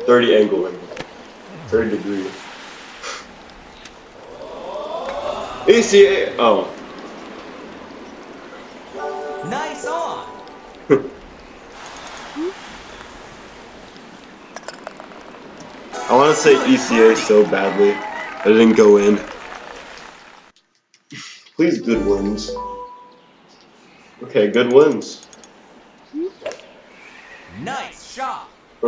30 angle. 30 degree. ACA. Oh. Nice on. I want to say ECA so badly. I didn't go in. Please, good wins. Okay, good wins. Nice shot.